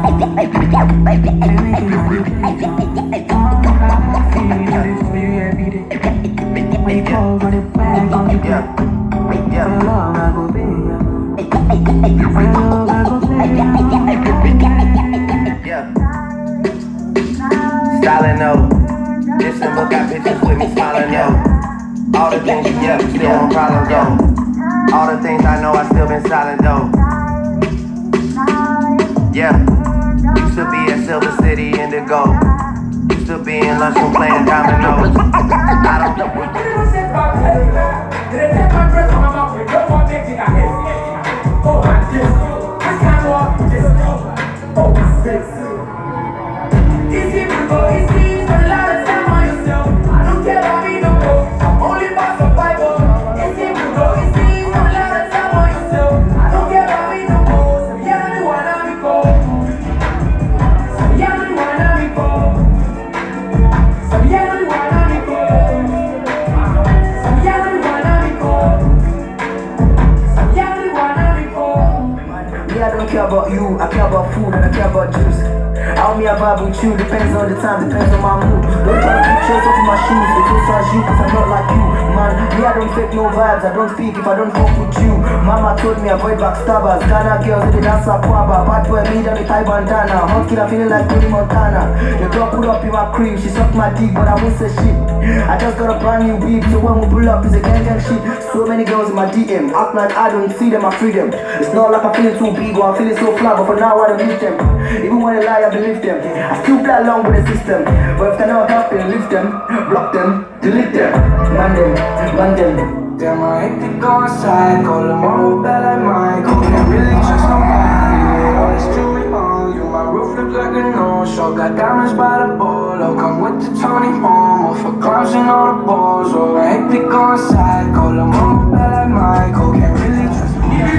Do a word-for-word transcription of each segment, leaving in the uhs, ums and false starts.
Styling no, this symbol got pictures with me smiling no. All the things you get, still on problems though. All the things I know, I still been silent though. Yeah, used to be at Silver City Indigo. Used to be in lunchroom playing dominoes. I don't know. Easy to go, easy, spend a lot of time on yourself. I don't care about me no more, I'm only about survival. Easy to go, easy, spend a lot of time on yourself. I don't care about me no more, so yeah, no one on me go. So yeah, no one on me go. So yeah, no one on me go. So yeah, no one on me go. So yeah, no one on me go. Me, I don't care about you, I care about food and I care about juice. How me I vibe with you, depends on the time, depends on my mood. Don't try to keep chase off my shoes, it goes as you, cause I'm not like you. Man, me I don't fake no vibes, I don't speak if I don't fuck with you. Mama told me avoid backstabbers, Ghana girls, they dance a quabba. Bad boy, me down the Thai bandana. Hot kid, I feeling like Tony Montana. The girl put up in my cream, she sucked my dick, but I won't say shit. I just got a brand new beat, so when we pull up, it's a gang gang shit. So many girls in my D M, act like I don't see them, I free them. It's not like I'm feeling too big or I'm feeling so flat, but for now I don't need them. Even when they lie, I believe them. I still play along with the system, but if they never help them, lift them, block them, delete them, man them, man them. Damn, I hate to go inside, call them all bad like Michael. Can't really trust nobody, with all this jewelry on you. My roof look like a no-show, got diamonds by the bolo. Come with the Tony Momo for clowns and all the balls. Oh, I hate to go inside, call them all bad like Michael. Can't really trust nobody.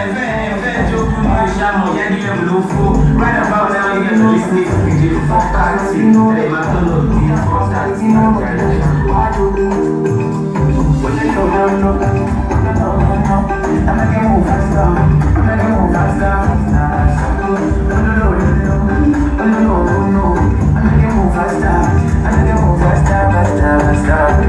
Right about now, you guys are listening to D J four thirty. And they might turn on D J four thirty. I'm not gonna move faster. I'm not gonna move faster. No, no, no, no, no, no, no. I'm not gonna move faster. I'm not gonna move faster, faster, faster.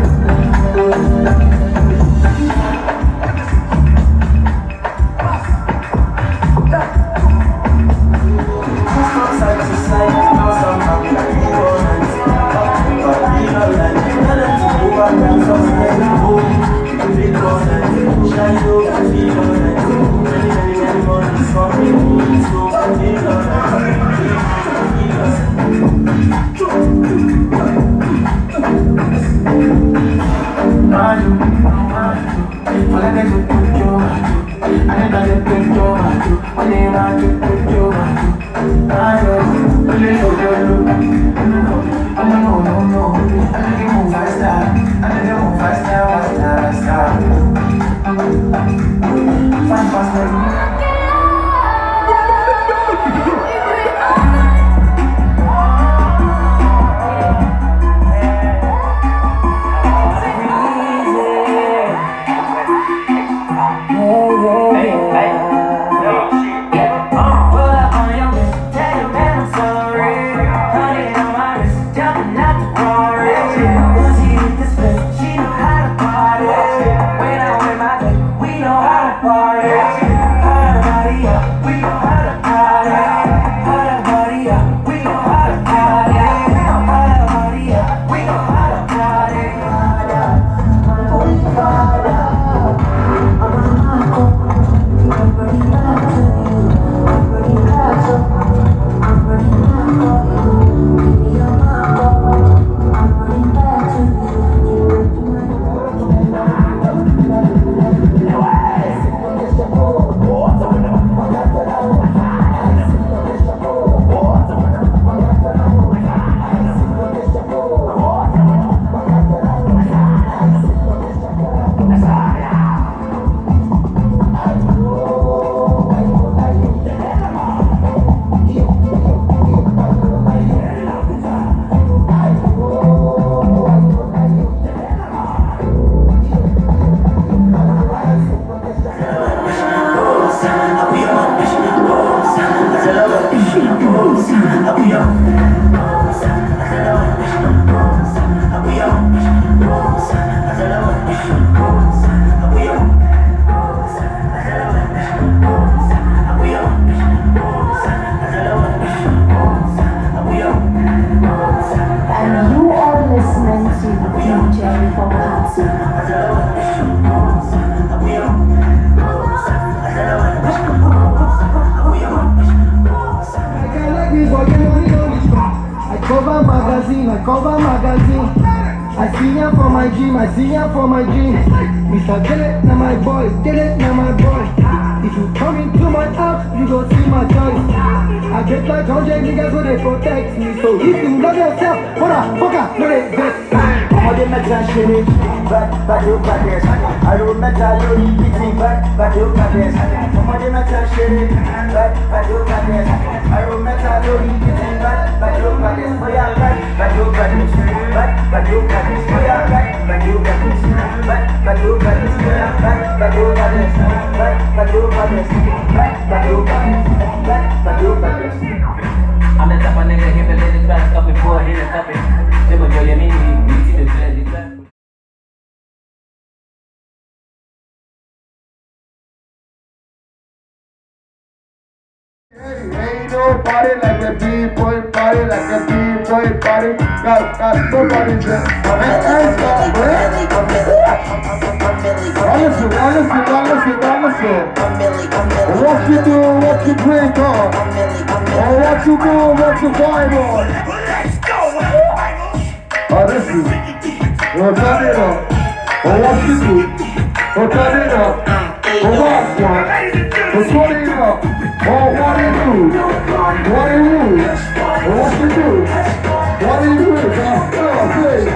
Shine, you can feel it. I cover magazine. I see ya for my dream, I see ya for my dream. Mister Dillet, now my boy, Dillet, now my boy. If you come into my house, you go see my choice. I get like hundred niggas so they protect me. So if you love yourself, what a fucker, no they vex. All the metal shitty, back, back to practice. I don't metal, you beating back, back to practice. All the metal shitty, back, back to practice. I don't metal, you beating back, back to practice. Oh yeah, back, back to practice. Back, back to practice. Oh yeah, back, back to practice. Back, back to practice. Oh yeah, back, back to practice. Back, back to practice. Back, back to practice. Back, back to practice. I'm the type of nigga hip and let it back up before I hit a cup. Never go your mini, we see the clearly back. Ain't no party like a B-boy party, like a B-boy party. Got, got nobody there. Honestly, honestly, honestly, honestly. What you do, what you drink on, or what you do, what you vibe on. Let's go! Oh, this is, we'll turn it up. Or what you do, we'll turn it up. Or what one, we'll turn it up. Oh, what do you do? What do you do? What you do? What do you do? Oh, please.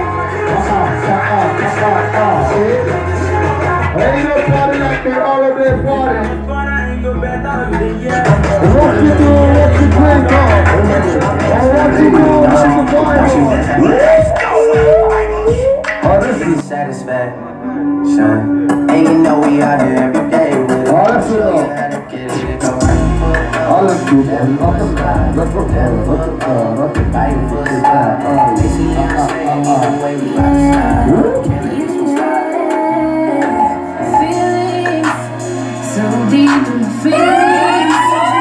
Ain't no party like the holiday party. What you do? What you drink on? Oh, what you do? What you vibe on? Let's go! Oh, this is satisfaction. And you know we out here every day with it. Oh, that's it. All of you, man. Look at that. Look at that. Look at that. Look at that. Feelings so deep in the feelings.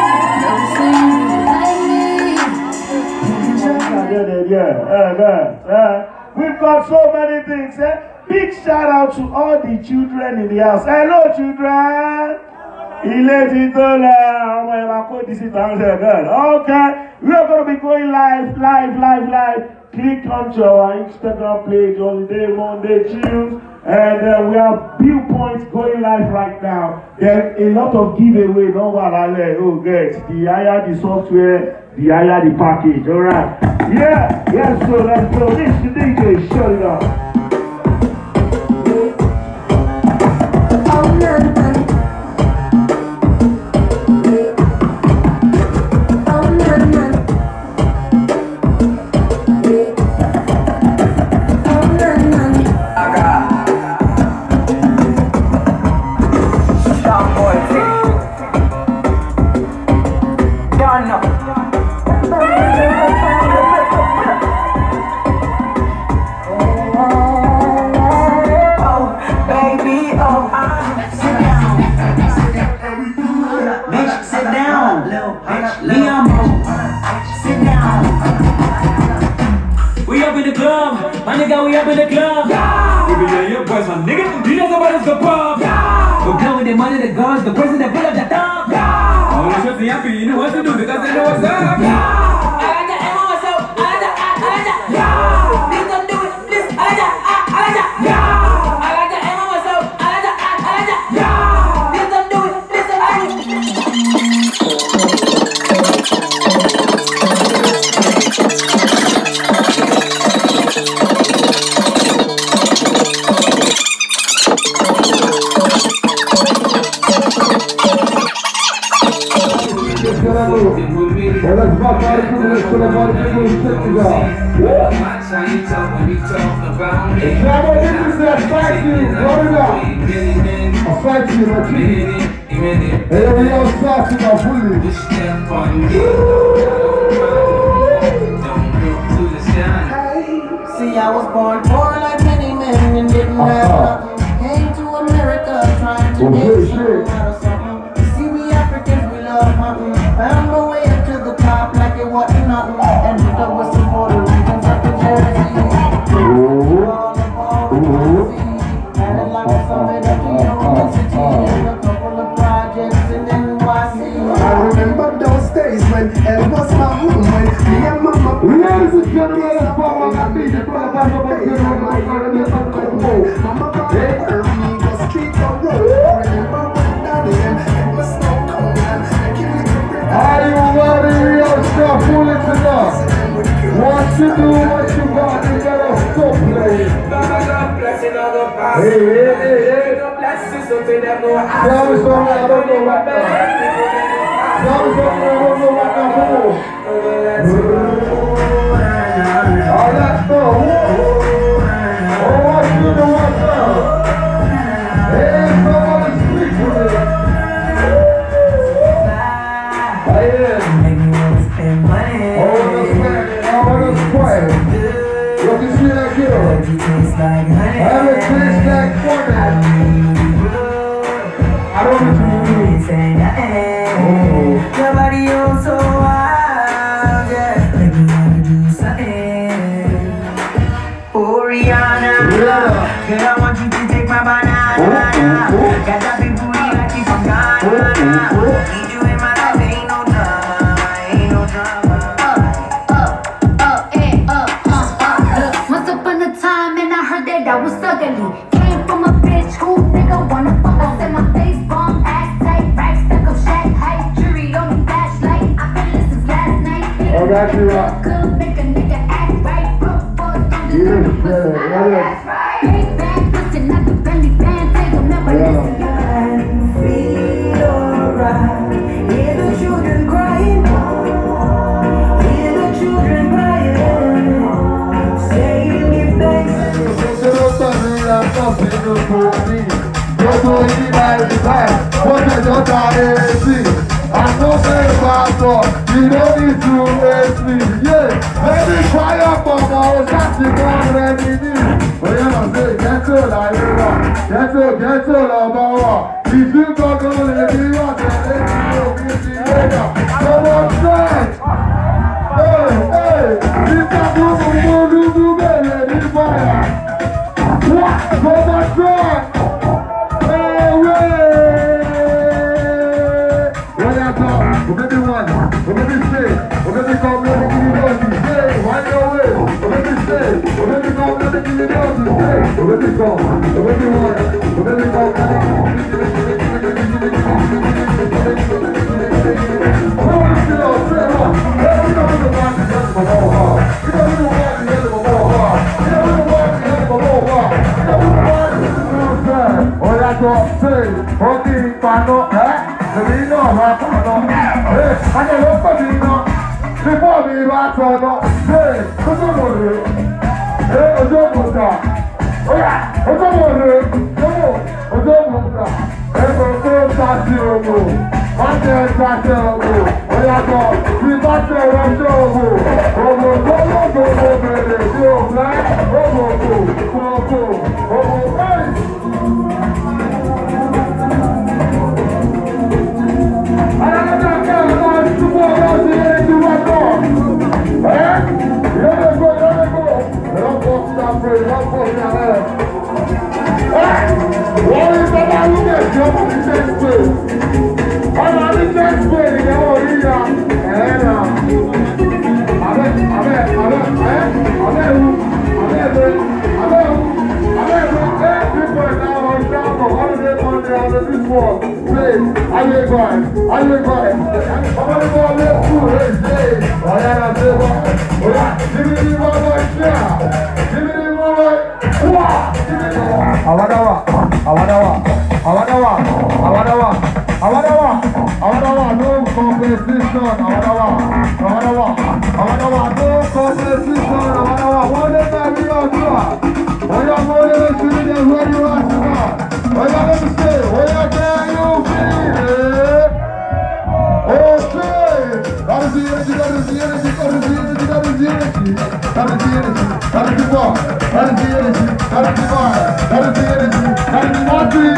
Yeah, yeah, yeah, yeah. We've got so many things. Eh? Big shout out to all the children in the house. Hello, children. Il est là, on va écouter ici dans le good. Okay, we are going to be going live, live, live, live. Click onto our Instagram page, Holiday Monday Chills, and uh, we have viewpoints going live right now. There's a lot of giveaway. Don't worry, oh get the higher the software, the higher the package. All right, yeah, yeah. So let's go. This is the D J. Shut it up. My nigga, we up in the club. Yeah. We be your boys, my nigga. You know somebody's the pub. Yeah. We're blowing the money, the guns, the person that pull up the top. Yeah. All the shots are happy, you know what to do because they know what's up. Yeah. I like that, I want so. I like that, I like that. Yeah. Please don't do it, please. I like that, I, I like that. Yeah. I like that, I want so. I like that, I, I like that. Yeah. Please don't do it, please. I like Let's rock out of the list for the body people who sit to go. Now, this is that fight you, what it up? A fight you, my team. And then we all start to go fully. born poor like many men and didn't have nothing. Came to America trying to get something out of something. See, we Africans, we love hunting. Found my way up to the top like it wasn't nothing. And hooked up with some Puerto Ricans up in Jersey. All the ball in Jersey. Had it like a summit up to University. And a couple of projects in N Y C. I remember those days when it was my home, when me and mama. Ladies and gentlemen, let's pop on that beat. Mama got her me go street or road. I remember when daddy and my snow cone and give me the bread. are you ready? Yo, stop fooling to us. What you do, what you got, you gotta stop playing. Hey, hey, hey, hey. Tell me something I don't know right now. Tell me something I don't know right now. Oh, that's the oh, what you do right now? Hey, somebody speak to me. Hey, oh, that's right. Oh, that's quiet. You can see that girl. Have it taste like funny. I don't know what to do. Nobody else so wild, yeah. Make me wanna do something. Oh, Rihanna, Yeah. girl, I want you to take my banana. Got that big booty like you from Ghana. Need you in my life, ain't no drama, ain't no drama. Up, up, eh, up, uh, uh. Look, once upon a time, and I heard that I was ugly. Came from a bitch who nigga wanna fuck. I said my face bomb, ass tight, racks stuck up, shack height, jury on me, flashlight. I've been listening last night. Oh, that's you, right. Good, make a nigga act right. Broke boys don't deserve a pussy. I know that's right. Ain't bad pussy, not the belly band. Take a member, listen. Feel alright. Hear the children crying. Hear the children crying. Saying give thanks. I know say about you don't need to waste me. Yeah, baby, fire up on my shot, you can't let me do. But you know, say, get to like you want. Get to, get to love about. If you go to the video, then let me see later. Come on, say. Hey, hey, this is a move, move, move, baby, this fire. What? Come on, say. Hey, wait. What I talk? We're gonna be one. We're gonna be straight. We're gonna be called Melody University. Stay, wind your way. We're gonna be straight. We're gonna be called Melody University. Stay. We're gonna be called. We're gonna be one. We're gonna be called Awadawa, Awadawa, Awadawa, Awadawa, Awadawa, Awadawa, no competition, Awadawa, Awadawa, Awadawa, no competition, Awadawa, one day I will not do it. When I'm going to see them where you are tonight, when I'm going to say, where can you feel it? Okay, that is the energy, that is the energy, that is the energy, that is the energy, that is the energy, that is the bar, that is the energy, that is the bar, that is the energy, that is the nothing,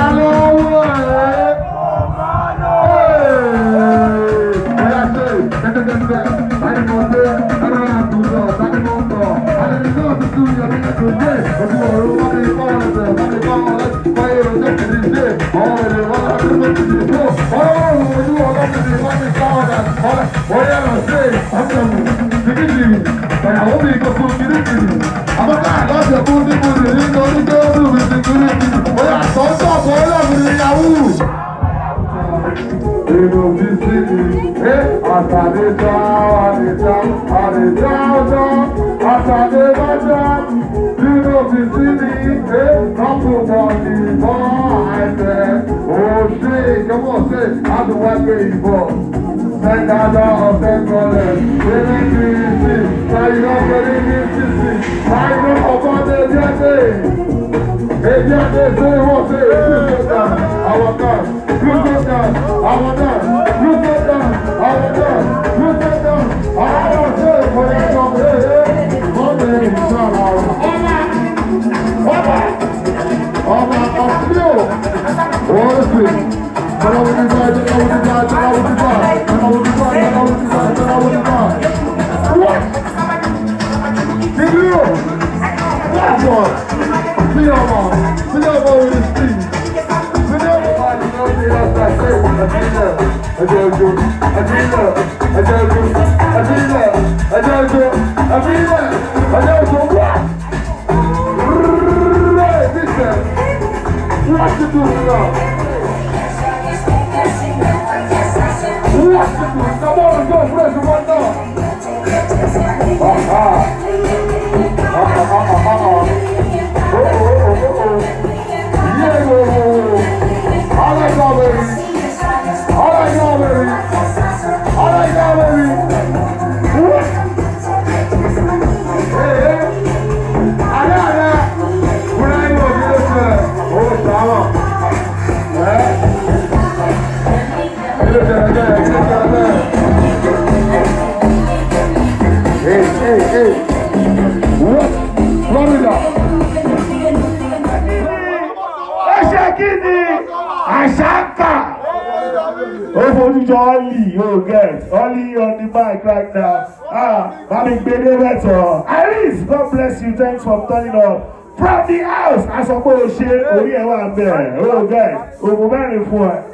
Ollie, you get Ollie on the mic right now. Ah, Mami Gbede Beto. Iris, God bless you. Thanks for turning up. From the house, I suppose she Ori Ewa Mbe. Oh, guys, Omo Mary for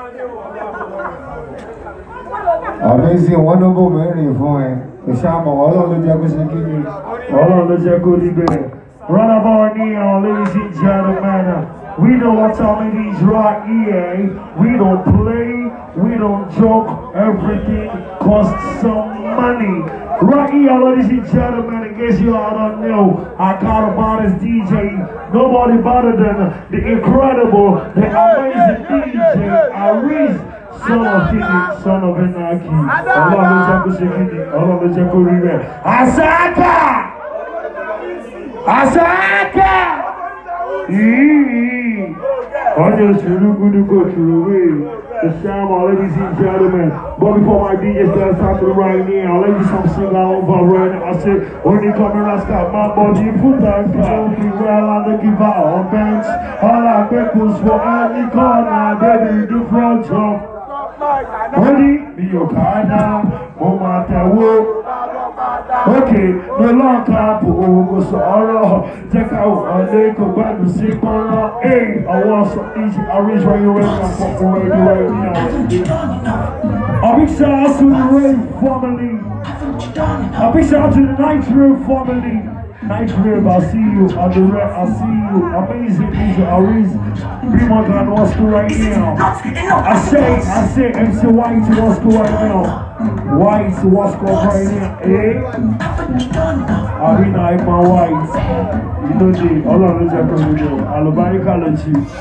amazing, wonderful Mary for the Shama. All of the Jaguars, all of the Jaguars. Run about here, ladies and gentlemen. We know what time it is right here. We don't play, we don't joke. Everything costs some money. Right here, ladies and gentlemen, in case you all don't know, I got about as D J. Nobody better than the incredible, the amazing D J Iris, son of Kiki, son of Enaki. Allah Jaco Sekini, Allah Jaco Rive. Asaka! Asaka! I just really good go to the way. The Shama, ladies and gentlemen. But before my D J starts talking right now, let me some sing out over right now. I say, when you come in, I start my body, put that phone, be well on the give out on bench. All I bet was for any corner, baby, the front jump. Ready? Be your car now, oh my God. Okay, no longer go sorrow. Take out a leg of bad music. Hey, I want some easy. I reach where you're ready for radio right now. A big shout out to the Rave family. A big shout out to the Nitro family. Nitro, I see you on the red. I see you. Amazing, these are Ariz. Primo Gun, what's good right now? I say, I say, M C White, what's good right now? White, what's good right now? Eh? Arena, I'm my white. You know, the all of those are from the world. Alubani College.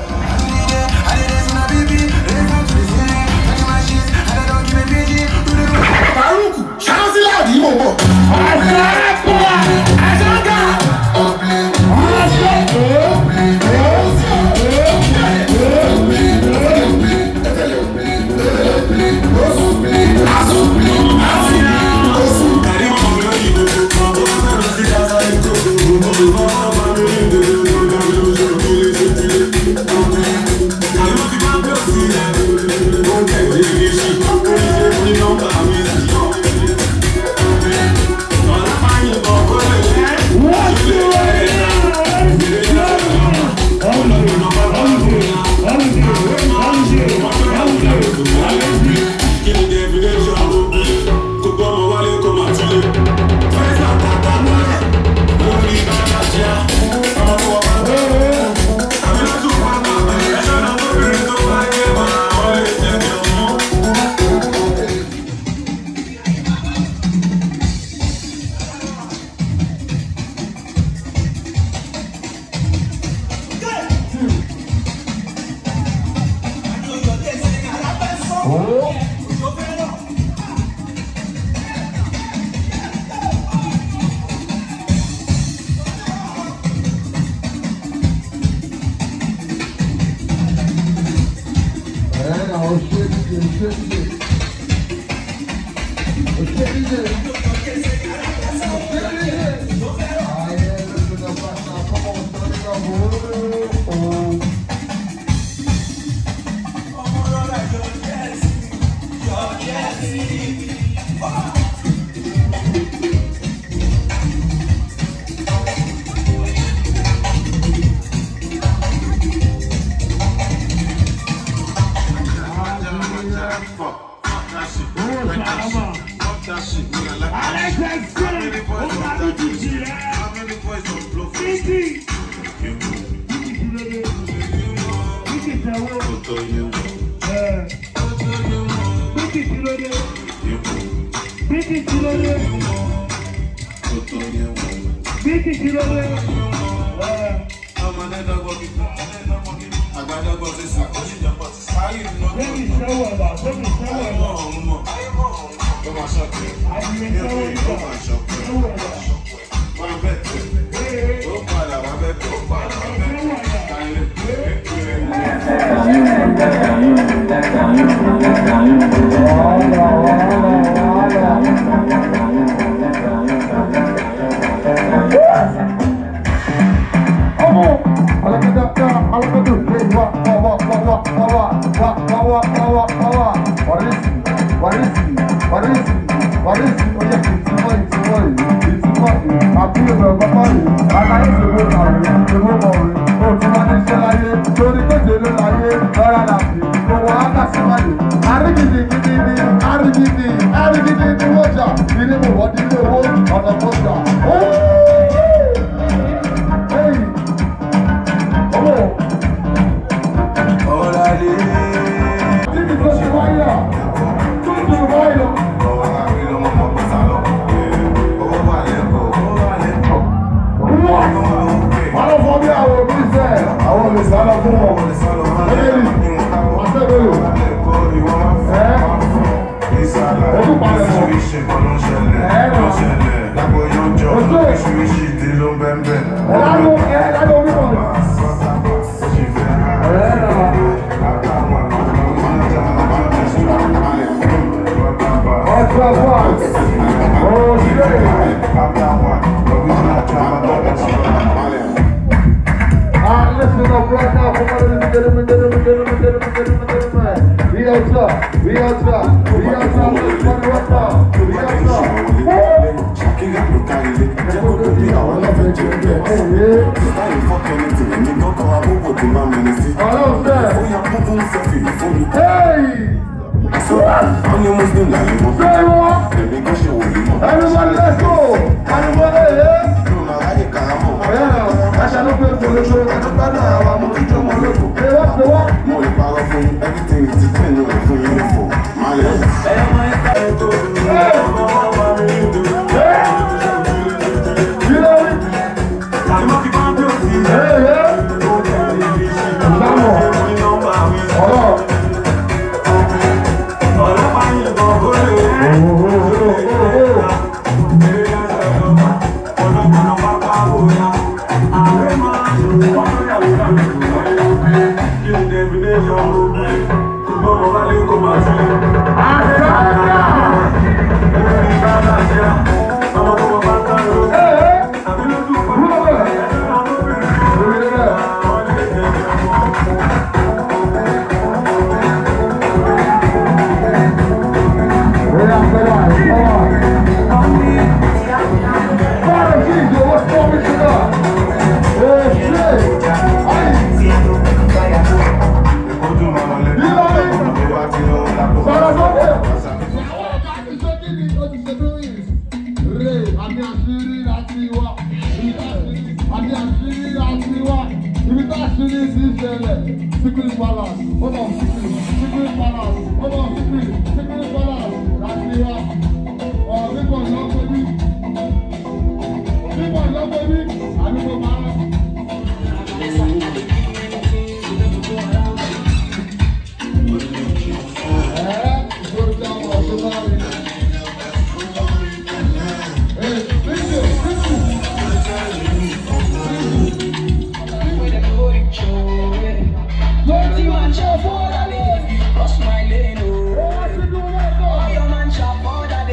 Cross my lane, oh. Oh, your man shop for that.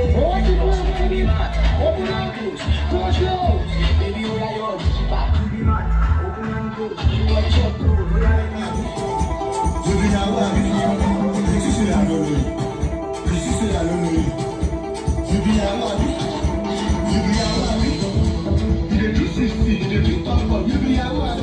mat, open and close. Close yours, baby, all I yours. Back to the mat, open and close. You want your clothes, all I yours. Je vais avoir une je suis là, je suis là, je vais avoir je vais avoir il est tout ici, il est tout en bas, je vais avoir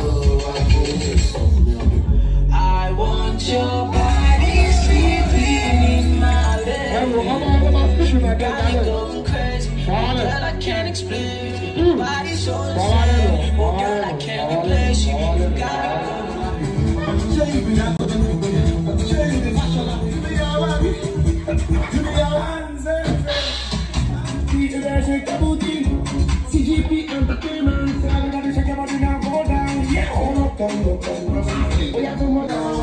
I want your body sleeping in my bed. Got me going crazy, girl, I can't explain. Your body so insane, oh girl, I can't replace you. You got me going. C G P Entertainment, I'm gonna check out the now go down. Yeah, hold up, hold up, hold up. We have to move down.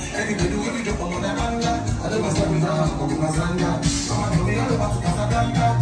Everybody do every job on the banda. I don't must have been down, I'm going to Mazanga. I'm going to be all about to Casablanca.